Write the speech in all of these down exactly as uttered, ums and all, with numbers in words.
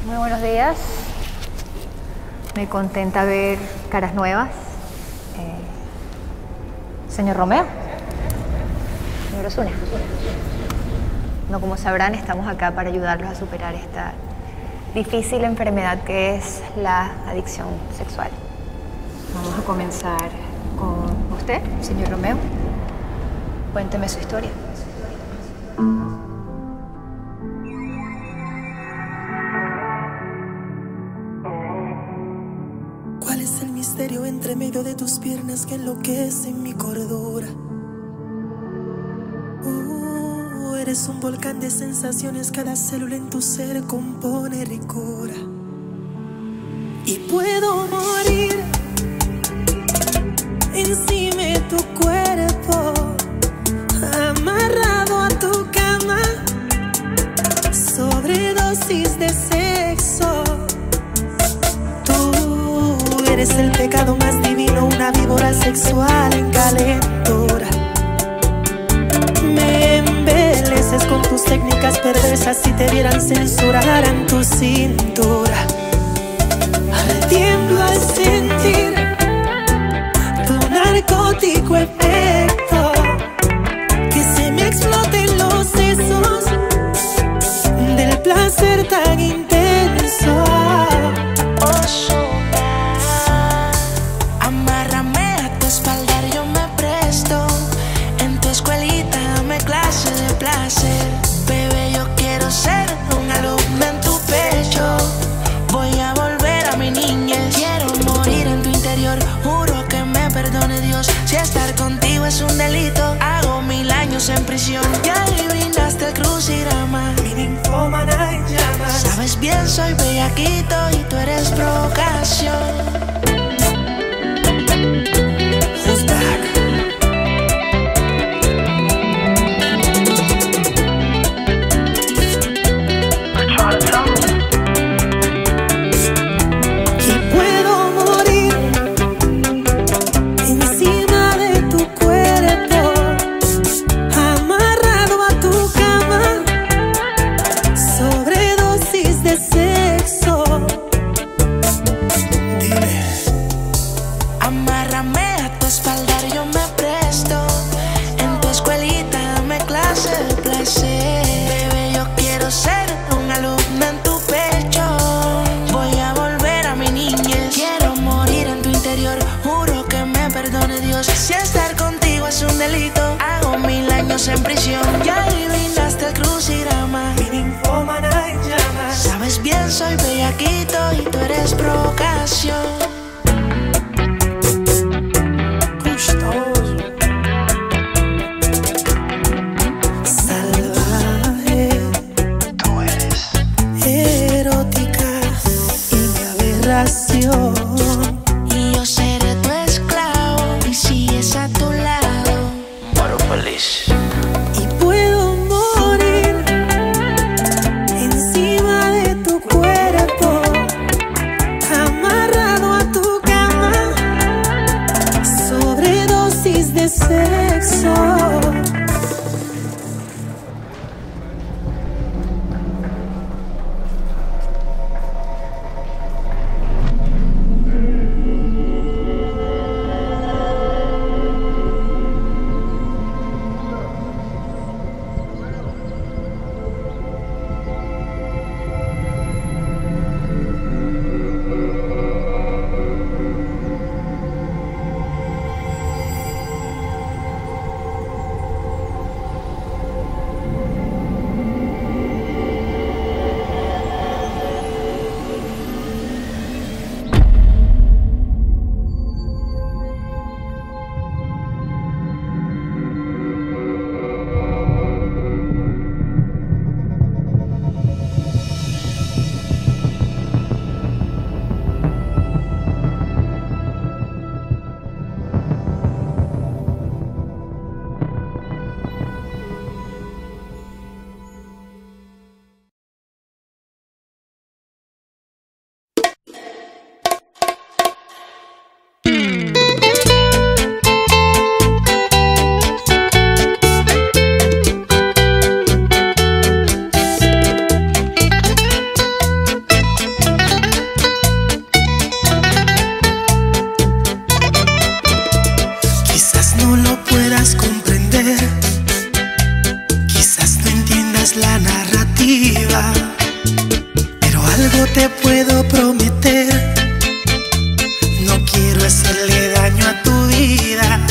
Muy buenos días. Me contenta ver caras nuevas. Eh, señor Romeo. Señor Osuna. No, como sabrán, estamos acá para ayudarlos a superar esta difícil enfermedad que es la adicción sexual. Vamos a comenzar con usted, señor Romeo. Cuénteme su historia. ¿Cuál es el misterio entre medio de tus piernas que enloquece mi cordura? Uh, eres un volcán de sensaciones, cada célula en tu ser compone ricura. Y puedo morir encima de tu cuerpo, amarrado a tu cama, sobredosis de sexo. Tú eres el pecado más divino, una víbora sexual en calentura. Me embeleces con tus técnicas perversas, si te vieran censuraran tu cintura. Tiemblo al sentir tu narcótico efecto, que se me exploten los sesos del placer tan intenso. Amárrame a tu espaldar, yo me presto. En tu escuelita dame clase de placer. Bebé, yo quiero ser un alumno en tu pecho. Voy a volver a mi niñez. Quiero morir en tu interior, juro que me perdone Dios. Si estar contigo es un delito, hago mil años en prisión. Ya adivinaste el crucigrama, Mi ninfómana en llamas. sabes bien, soy bellaquito y tú eres provocación. Who's back? Y puedo morir encima de tu cuerpo, amarrado a tu cama, sobredosis de sexo. Dile. Amárrame a tu espaldar, yo me presto. En tu escuelita dame clase de placer. Bebé, yo quiero ser un alumno en tu pecho. Voy a volver a mi niñez. Quiero morir en tu interior, juro que me perdone Dios. Si estar contigo es un delito, hago mil años en prisión. Ya adivinaste el crucigrama, Mi ninfómana en llamas. sabes bien, soy bellaquito y tú eres provocación. Gustoso. Salvaje. Tú eres erótica y mi aberración. Y yo seré tu esclavo y sigues a tu lado. Y puedo morir encima de tu cuerpo, amarrado a tu algo te puedo prometer, no quiero hacerle daño a tu vida.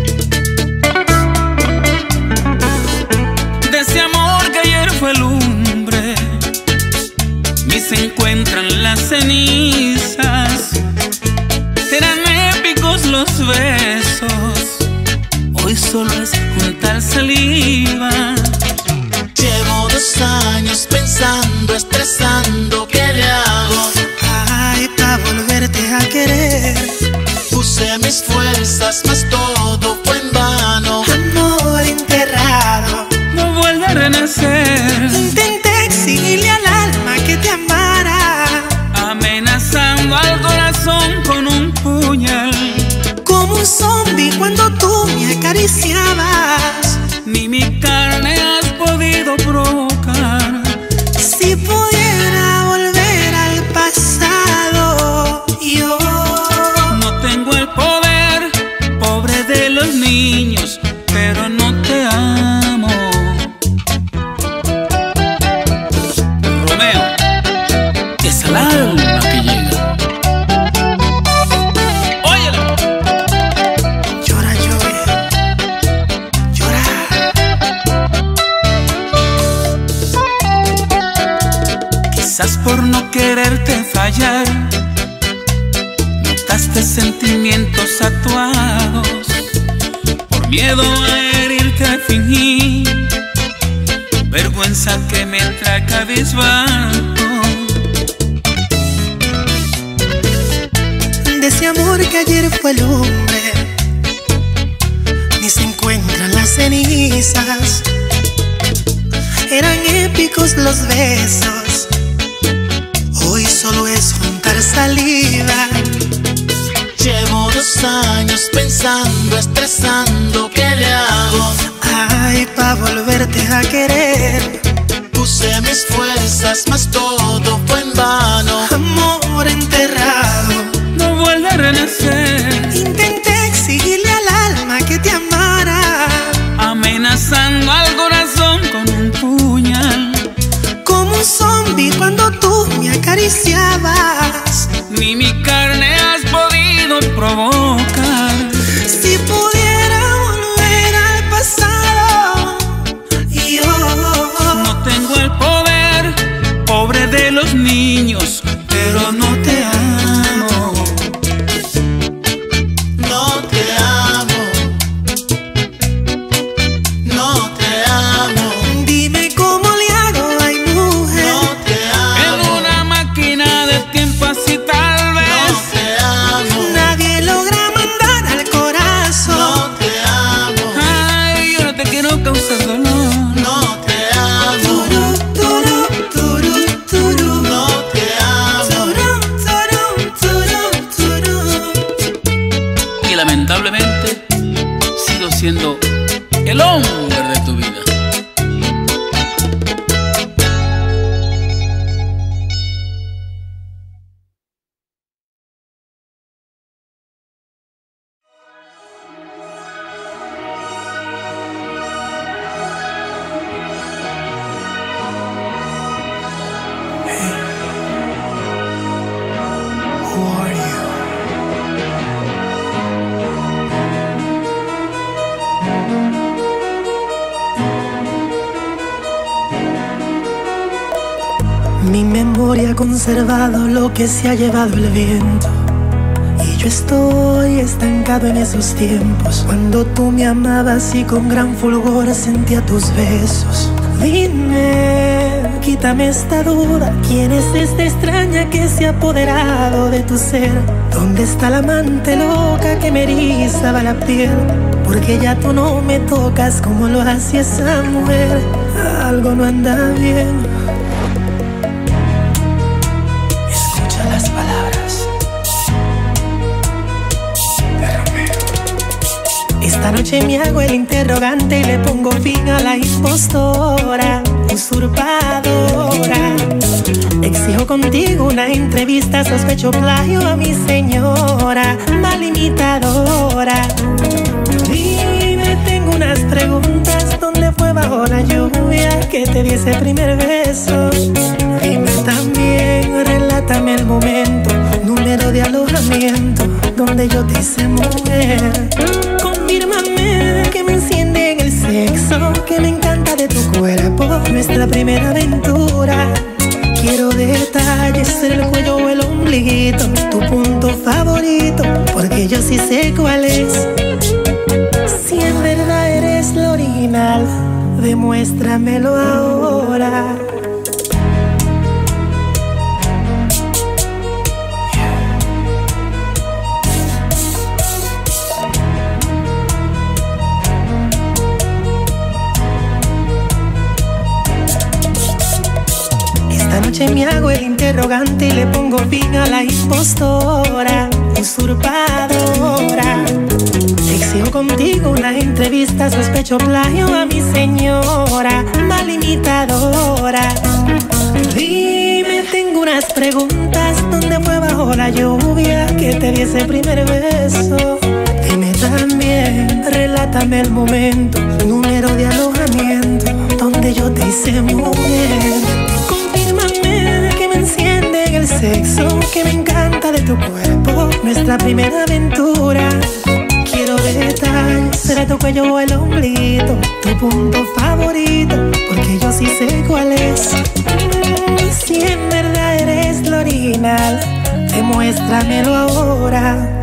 De ese amor que ayer fue lumbre, ni se encuentran las cenizas. Eran épicos los besos, hoy solo es juntar saliva. Llevo dos años pensando, estresando, ¿qué le hago? Ay, pa' volverte a querer. Puse mis fuerzas, mas todo fue en vano. Amor enterrado, No vuelve a renacer. intenté exigirle al alma que te amara, Amenazando al corazón con un puñal. como un zombie cuando tú me acariciabas. Ni mi carne has podido provocar. Si pudiera volver al pasado, yo No tengo el poder, pobre de los niños, pero no te amo. Romeo, es el alma que llega. Óyelo. llora, llora, llora. Quizás por no quererte fallar, notaste sentimientos actuados. Por miedo a herirte fingí, vergüenza que me trae cabizbajo. De ese amor que ayer fue lumbre, ni se encuentran las cenizas. Eran épicos los besos, hoy solo es juntar saliva. Llevo dos años pensando, estresando, ¿qué le hago? Ay, pa' volverte a querer. Puse mis fuerzas, mas todo fue en vano. Amor enterrado, No vuelve a renacer. intenté exigirle al alma que te amara, Amenazando al corazón con un puñal. como un zombie cuando tú me acariciabas. Ni mi carne has podido provocar. Si pudiera volver al pasado, yo No tengo el poder, pobre de los niños, pero no te amo. No te amo, no te amo, dime cómo le hago, ay mujer. no te En amo, una máquina de tiempo así tal no vez. te amo, Nadie logra mandar al no corazón. te amo, Ay, yo no te quiero causar dolor. no te amo, Turu, turu, turu, turu. no te amo. Turu, turu, turu, turu. Y lamentablemente sigo siendo el hombre de tu vida. Who are you? Mi memoria ha conservado lo que se ha llevado el viento, y yo estoy estancado en esos tiempos cuando tú me amabas y con gran fulgor sentía tus besos. Dime, quítame esta duda, ¿quién es esta extraña que se ha apoderado de tu ser? ¿Dónde está la amante loca que me erizaba la piel? Porque ya tú no me tocas como lo hacía esa mujer. Algo no anda bien. Escucha las palabras de Romeo. Esta noche me hago el interrogante y le pongo fin a la impostora, usurpadora. Exijo contigo una entrevista, sospecho plagio a mi señora, mal imitadora. Dime, tengo unas preguntas, ¿dónde fue bajo la lluvia que te di ese primer beso? Dime también, ser el cuello o el ombliguito, tu punto favorito, porque yo sí sé cuál es. Si en verdad eres lo original, demuéstramelo ahora. Esta noche me hago el interrogante y le pongo fin a la impostora, usurpadora. Exijo contigo una entrevista, sospecho plagio a mi señora, mal imitadora. Dime, tengo unas preguntas, ¿dónde fue bajo la lluvia que te di ese primer beso? Dime también, relátame el momento, número de alojamiento, donde yo te hice mujer. Confírmame que me enciende en el sexo, que me encanta de tu cuerpo, nuestra primera aventura. Quiero detalles, será tu cuello o el ombliguito, tu punto favorito, porque yo sí sé cuál es. Si en verdad eres lo original, demuéstramelo ahora.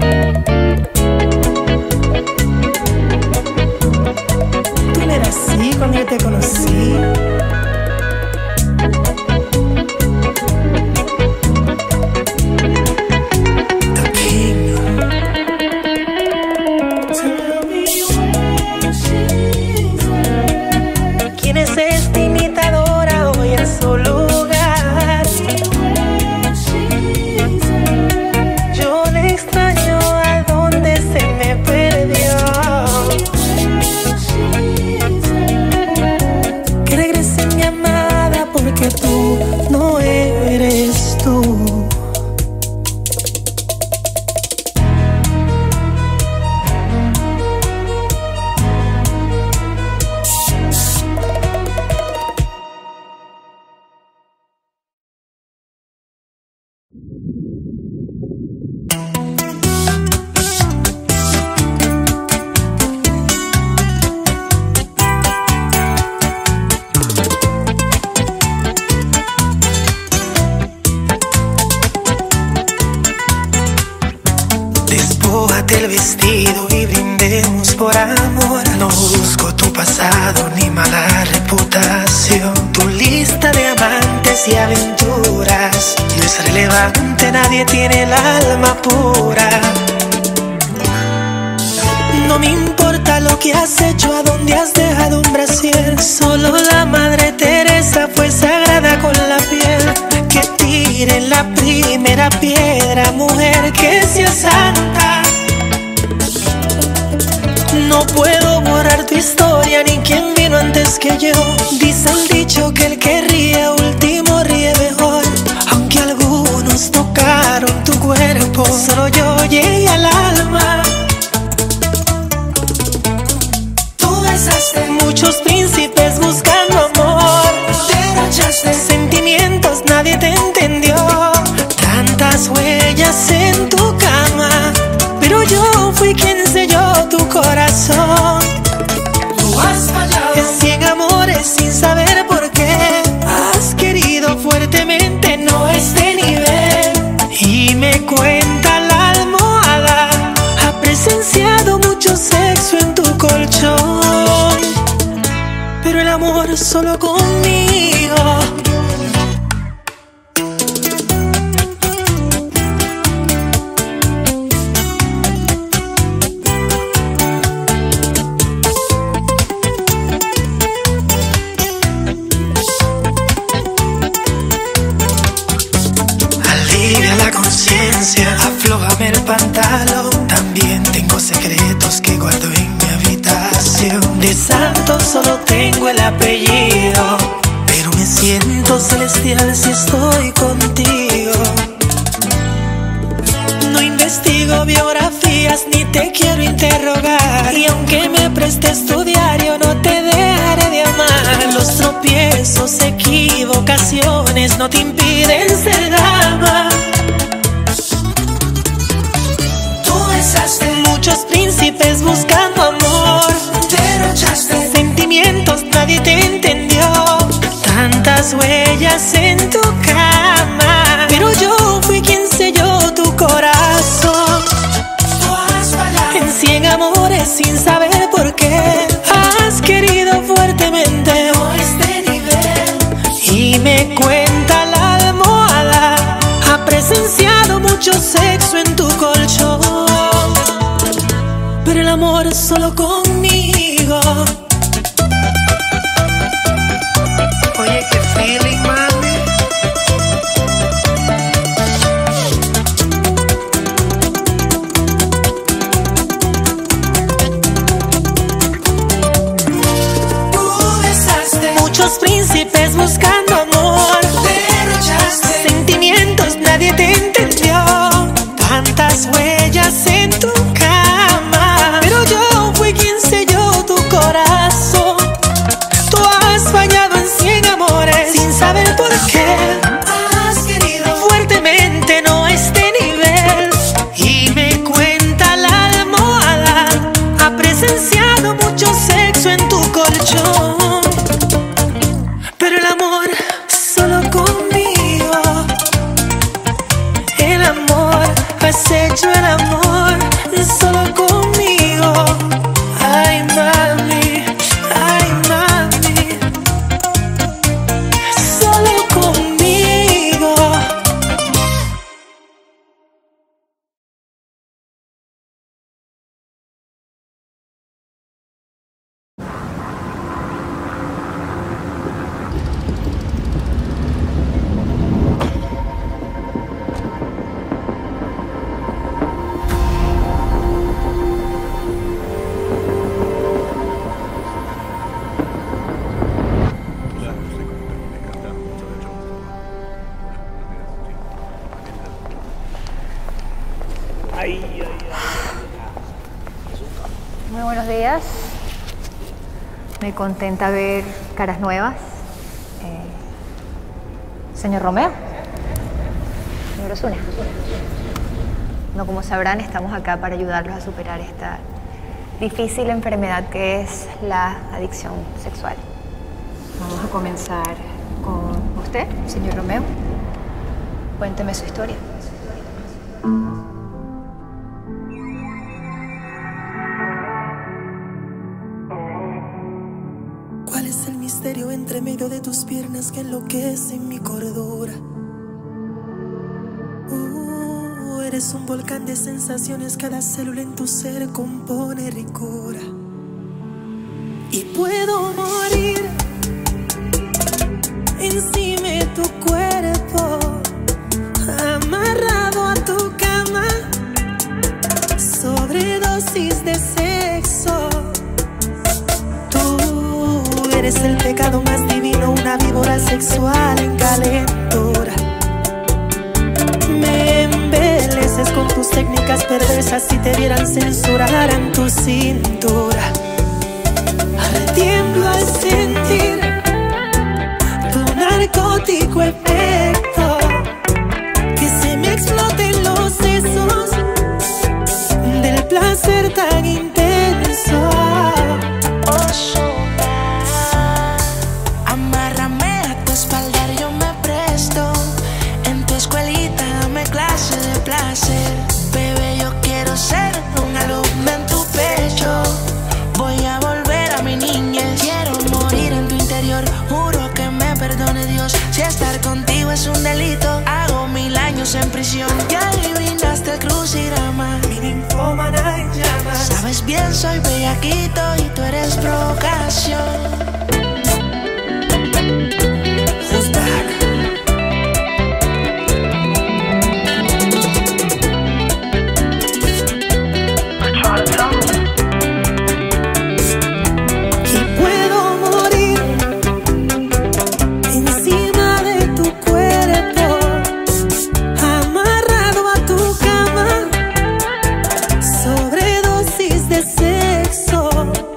Tú no eras así cuando yo te conocí. El vestido y brindemos por amor. No busco tu pasado ni mala reputación. Tu lista de amantes y aventuras no es relevante, nadie tiene el alma pura. No me importa lo que has hecho, a dónde has dejado un brasier. Solo la Madre Teresa fue sagrada con la piel. Que tiren la primera piedra, mujer que sea santa. No puedo borrar tu historia ni quién vino antes que yo. Dice el dicho que el que ríe último ríe mejor. Aunque algunos tocaron tu cuerpo, solo yo llegué al alma. Tú besaste muchos príncipes buscando amor. Derrochaste sentimientos, nadie te entendió. Tantas huellas en tu cama, pero yo fui quien selló tu corazón. Tú has fallado en cien amores sin saber por qué. Has querido fuertemente, no este nivel. Y me cuenta la almohada, ha presenciado mucho sexo en tu colchón, pero el amor solo conmigo. Aflójame el pantalón, también tengo secretos que guardo en mi habitación. De santo solo tengo el apellido, pero me siento celestial si estoy contigo. No investigo biografías ni te quiero interrogar, y aunque me prestes tu diario no te dejaré de amar. Los tropiezos, equivocaciones no te impiden ser dama. Muchos príncipes buscando amor, derrochaste sentimientos, nadie te entendió. Tantas huellas en tu cama, pero yo sin saber por qué. Has querido fuertemente a este nivel. Y me cuenta la almohada, ha presenciado mucho sexo en tu colchón, pero el amor es solo conmigo. Oye, qué feeling, mami. Tú besaste muchos príncipes buscando amor, derrochaste sentimientos, nadie te entendió. Tantas huellas en tu cama, pero yo fui quien selló tu corazón. Tú has fallado en cien amores sin saber por qué. Has querido fuertemente no a este nivel. Y me cuenta la almohada, ha presenciado mucho sexo en tu colchón, pero el amor solo conmigo. El amor, has hecho el amor solo conmigo. Ay, mami, ay, mami, solo conmigo. Muy buenos días. Me contenta ver caras nuevas. Eh, señor Romeo. Señor Osuna. No, como sabrán, estamos acá para ayudarlos a superar esta difícil enfermedad que es la adicción sexual. Vamos a comenzar con usted, señor Romeo. Cuénteme su historia. ¿Cuál es el misterio entre medio de tus piernas que enloquece mi cordura? Uh, eres un volcán de sensaciones, cada célula en tu ser compone ricura. Y puedo morir encima de tu cuerpo, amarrado a tu cama, sobredosis de sexo. Tú eres el pecado más divino, una víbora sexual en calentura. Me embeleces con tus técnicas perversas, si te vieran censuraran tu cintura. Tiemblo al sentir tu narcótico efecto, que se me exploten los sesos del placer tan intenso. Amárrame a tu espaldar, yo me presto. En tu escuelita dame clase de placer. Bebé, yo quiero ser un alumno en tu pecho. Voy a volver a mi niñez. Quiero morir en tu interior. Juro que me perdone Dios. Si estar contigo es un delito, hago mil años en prisión. Ya adivinaste el crucigrama, Mi ninfómana en llamas. sabes bien, soy bellaquito y tú eres provocación. Who's back? Y puedo morir encima de tu cuerpo, amarrado a tu cama, sobredosis de sexo.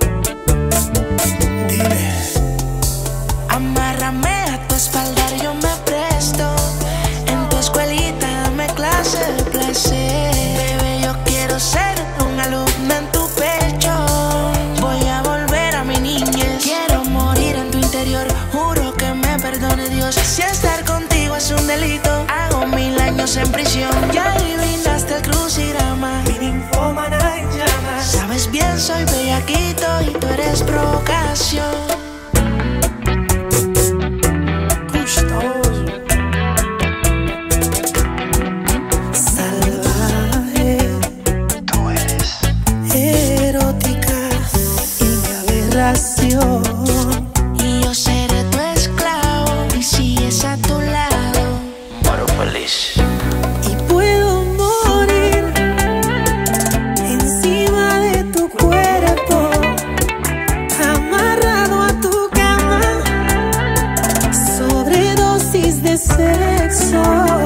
Dime, Amárrame a tu espaldar, yo me presto. En tu escuelita dame clase de placer. Bebé, yo quiero ser un alumno en tu pecho. Voy a volver a mi niñez. Quiero morir en tu interior. Juro que me perdone Dios. Si estar contigo es un delito, hago mil años en prisión. Ya adivinaste el crucigrama, Mi ninfómana en llamas. sabes bien, soy tentación. Y yo seré tu esclavo, y si es a tu lado, Moro feliz. y puedo morir encima de tu cuerpo, amarrado a tu cama, sobredosis de sexo.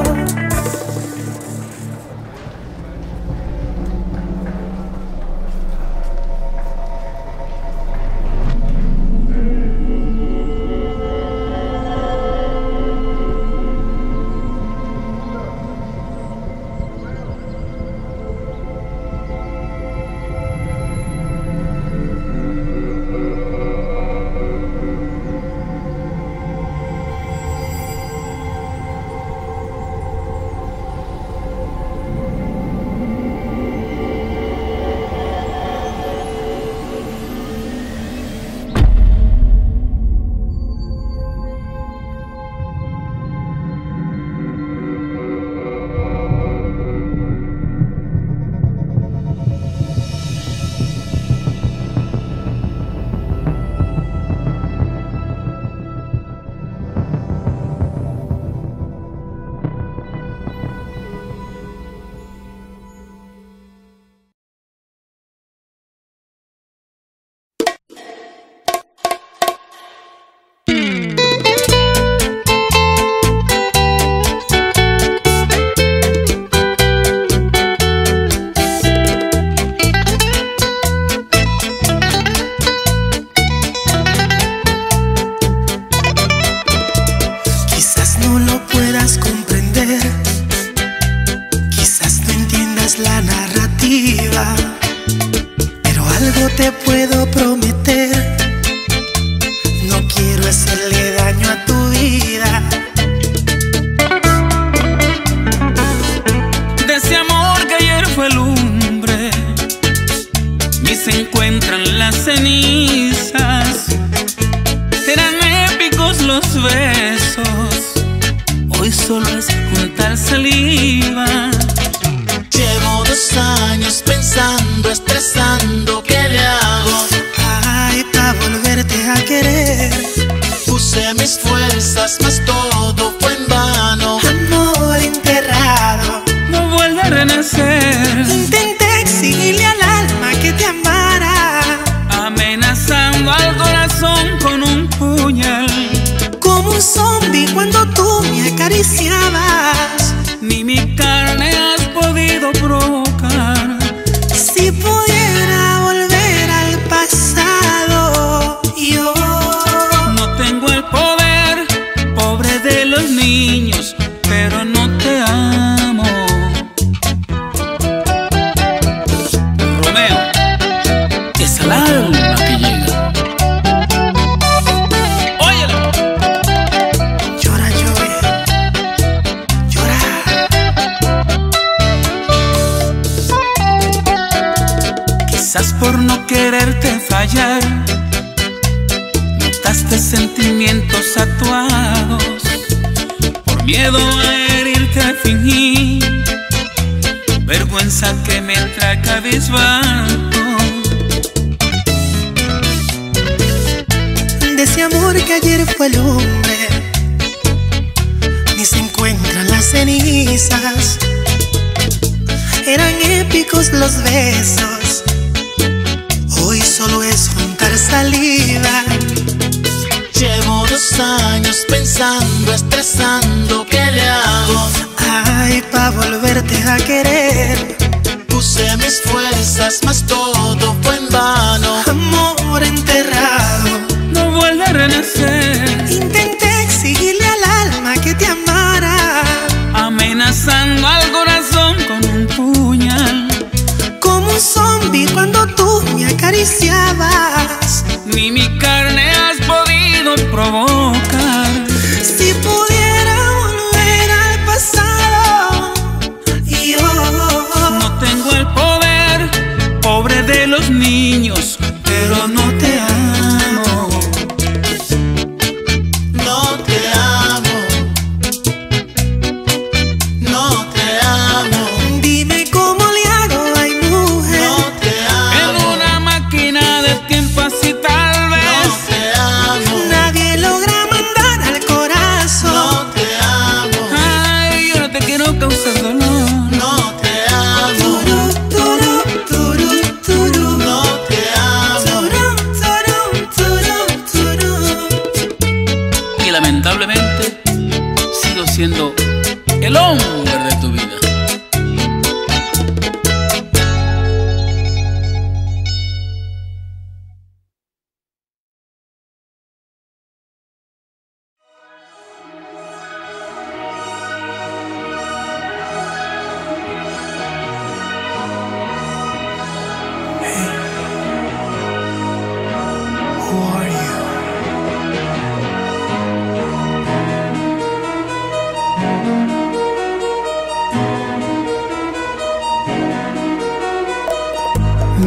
Pero algo te puedo prometer, no quiero hacerle daño a tu vida. De ese amor que ayer fue lumbre, y se encuentran las cenizas. Eran épicos los besos, hoy solo es juntar saliva. Llevo dos años pensando, estresando, ¿qué le hago? Ay, pa' volverte a querer. Puse mis fuerzas, mas todo fue en vano. Amor enterrado, No vuelve a renacer, intenté exigirle al alma que te amara, amenazando al corazón con un puñal. como un zombie cuando tú me acariciabas. Ni mi carne has podido provocar. Si pudiera volver al pasado, yo No tengo el poder, pobre de los niños, pero no te amo. Romeo, es el alma que llega. Óyelo. llora, llora, llora. Quizás por no quererte fallar, notaste sentimientos actuados. Por miedo a herirte fingí, vergüenza que me trae cabizbajo. De ese amor que ayer fue lumbre, ni se encuentran las cenizas. Eran épicos los besos, hoy solo es juntar saliva. Llevo dos años pensando, estresando, ¿qué le hago? Ay, pa' volverte a querer. Puse mis fuerzas, mas todo fue en vano. Amor enterrado, No vuelve a renacer, intenté exigirle al alma que te amara, amenazando al corazón con un puñal. como un zombie cuando tú me acariciabas. Ni mi carne has podido provocar. Si pudiera volver al pasado, yo No tengo el poder, pobre de los niños, pero no te amo.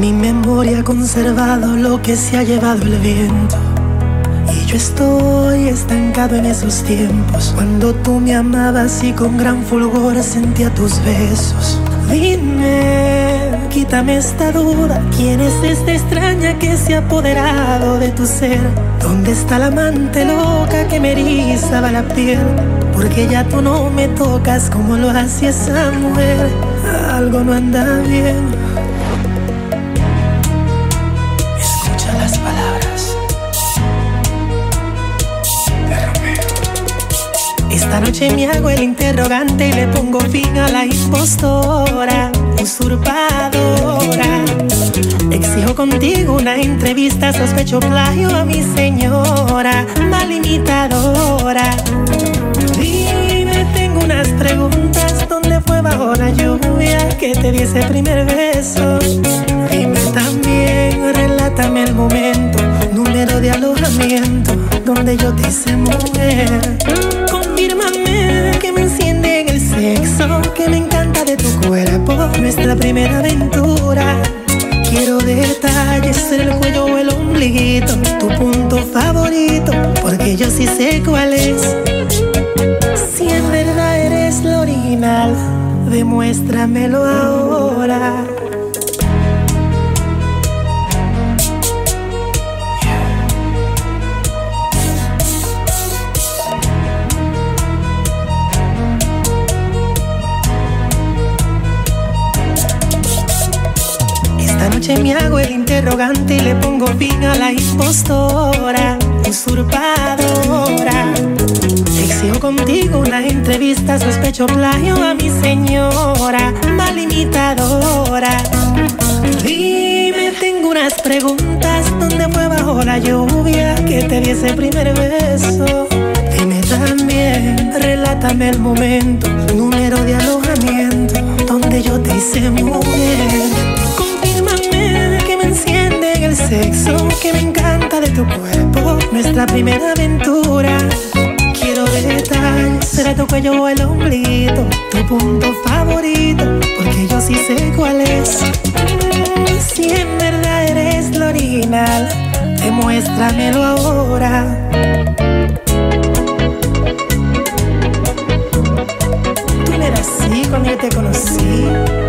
Mi memoria ha conservado lo que se ha llevado el viento. Y yo estoy estancado en esos tiempos, cuando tú me amabas y con gran fulgor sentía tus besos. Dime, quítame esta duda, ¿quién es esta extraña que se ha apoderado de tu ser? ¿Dónde está la amante loca que me erizaba la piel? Porque ya tú no me tocas como lo hacía esa mujer. Algo no anda bien. Escucha las palabras de Romeo. Esta noche me hago el interrogante y le pongo fin a la impostora, usurpadora. Exijo contigo una entrevista, sospecho plagio a mi señora, mal imitadora. Dime, tengo unas preguntas, ¿dónde fue bajo la lluvia que te di ese primer beso? Dime también, relátame el momento, número de alojamiento, donde yo te hice mujer. Confírmame que me enciende en el sexo, que me encanta de tu cuerpo, nuestra primera aventura. Quiero detalles, el cuello o el ombliguito, tu punto favorito, porque yo sí sé cuál es. Si en verdad eres lo original, demuéstramelo ahora. Esta noche me hago el interrogante y le pongo fin a la impostora, usurpadora. Exijo contigo una entrevista, sospecho plagio a mi señora, mal imitadora. Dime, tengo unas preguntas, ¿dónde fue bajo la lluvia que te di ese primer beso? Dime también, relátame el momento, número de alojamiento, donde yo te hice mujer. Confírmame que me enciende en el sexo, que me encanta de tu cuerpo, nuestra primera aventura. Quiero detalles, será tu cuello o el ombliguito, tu punto favorito, porque yo sí sé cuál es. Si en verdad eres lo original, demuéstramelo ahora. Tú no eras así cuando yo te conocí.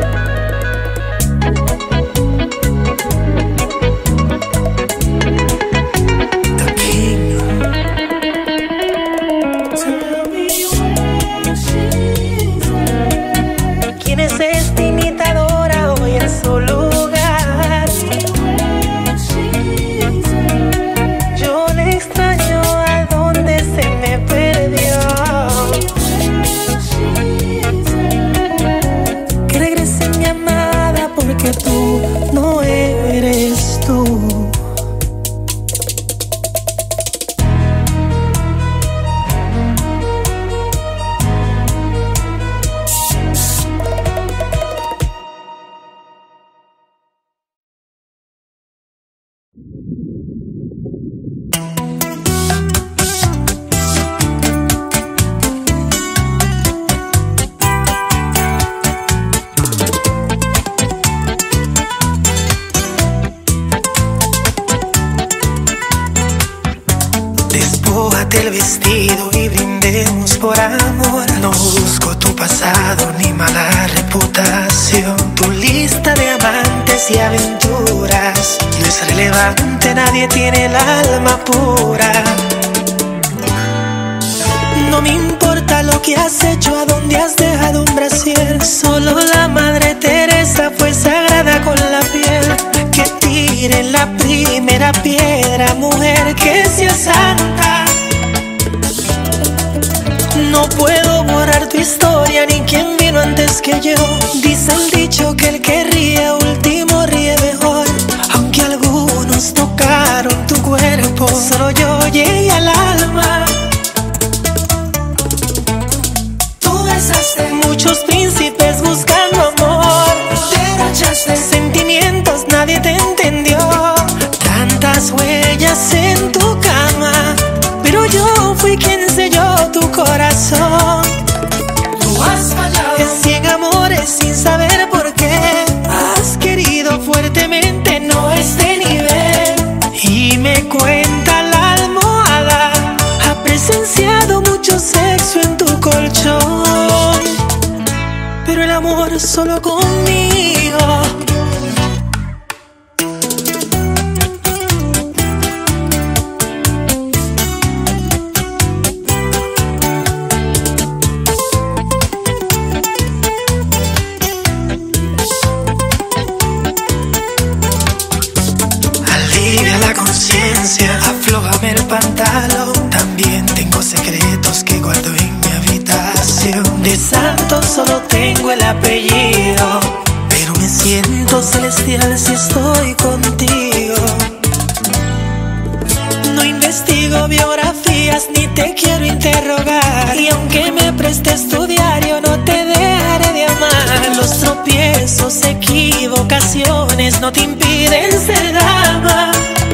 El vestido y brindemos por amor. No busco tu pasado ni mala reputación. Tu lista de amantes y aventuras no es relevante, nadie tiene el alma pura. No me importa lo que has hecho, a dónde has dejado un brasier. Solo la Madre Teresa fue sagrada con la piel. Que tire la primera piedra, mujer que sea santa. No puedo borrar tu historia ni quién vino antes que yo. Dice el dicho que el que ríe último ríe mejor. Aunque algunos tocaron tu cuerpo, solo yo llegué al alma. Tú besaste muchos príncipes buscando amor. Derrochaste sentimientos, nadie te entendió. Tantas huellas en tu cama, pero yo fui quien selló tu corazón. amor solo conmigo. Alivia la conciencia, aflójame el pantalón. También tengo secretos que guardo en mi habitación. De santo solo tengo el apellido, pero me siento celestial si estoy contigo. No investigo biografías ni te quiero interrogar, y aunque me prestes tu diario no te dejaré de amar. Los tropiezos, equivocaciones no te impiden ser dama.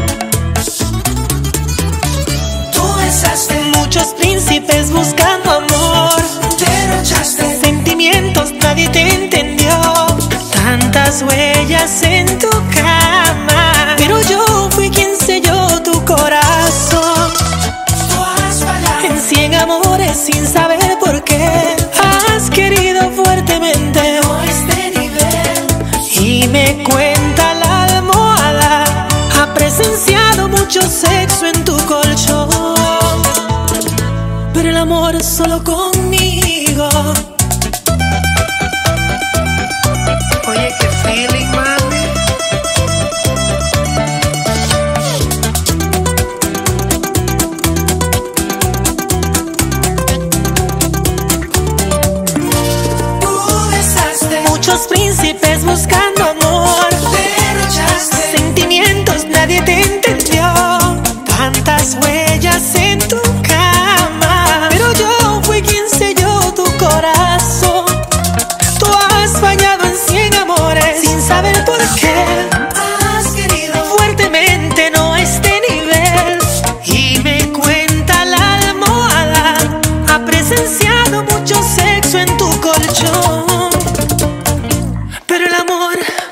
Tú besaste muchos príncipes buscando amor, derrochaste sentimientos, nadie te entendió. Tantas huellas en tu cama, pero yo fui quien selló tu corazón. Tú has fallado En cien amores sin saber por qué has querido fuertemente a este nivel. y me cuenta la almohada, ha presenciado mucho sexo en tu colchón, pero el amor es solo conmigo. Oye, qué feeling, mami. Tú besaste Muchos príncipes buscando amor, derrochaste sentimientos, nadie te entendió. Tantas huellas en tu cama, pero yo fui quien selló tu corazón. Tú has fallado en cien amores sin saber por qué has querido fuertemente no a este nivel. Y me cuenta la almohada, ha presenciado mucho sexo en tu colchón, pero el amor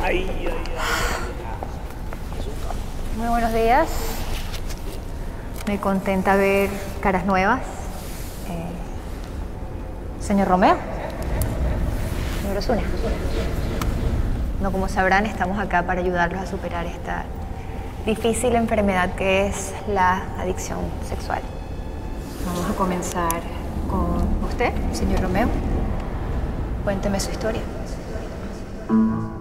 Ay, ay, ay. Muy buenos días. Me contenta ver caras nuevas. Eh, señor Romeo. Señor Osuna. No, como sabrán, estamos acá para ayudarlos a superar esta difícil enfermedad que es la adicción sexual. Vamos a comenzar con usted, señor Romeo. Cuénteme su historia.